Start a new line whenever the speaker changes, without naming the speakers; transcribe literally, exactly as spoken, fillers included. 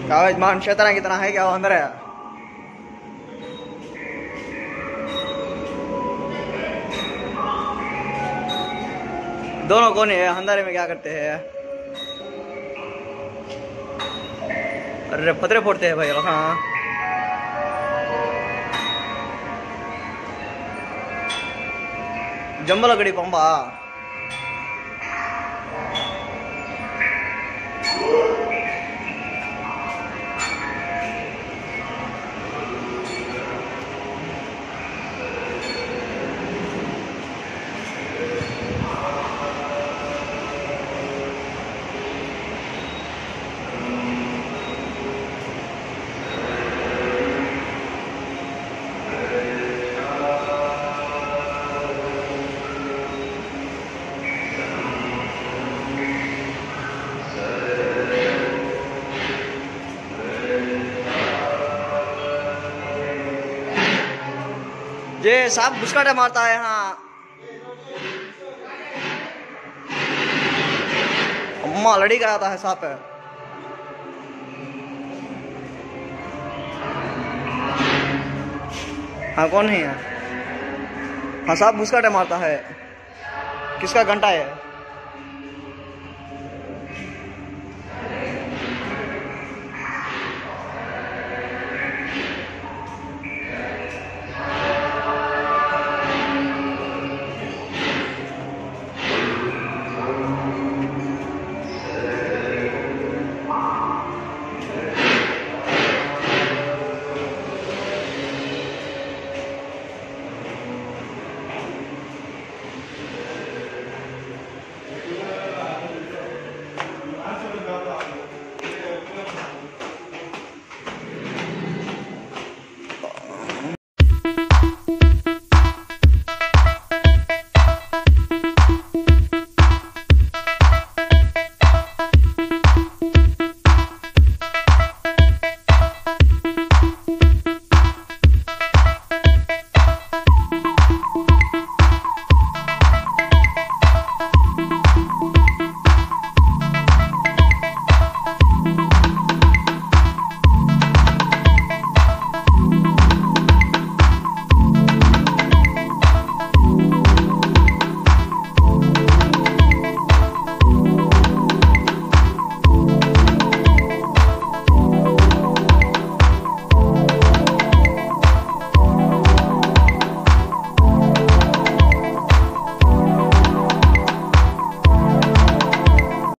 क्या मान शैतान की तरह है क्या वो अंदर है? दोनों कौन है अंधारे में क्या करते हैं? अरे पतरे फोड़ते हैं भाई। हाँ जंबल गड़ी पंबा ये सांप घुसकाटे मारता है। हाँ अम्मा लड़ी का आता है सांप है। हाँ कौन है? हाँ सांप घुसकाटे मारता है। किसका घंटा है?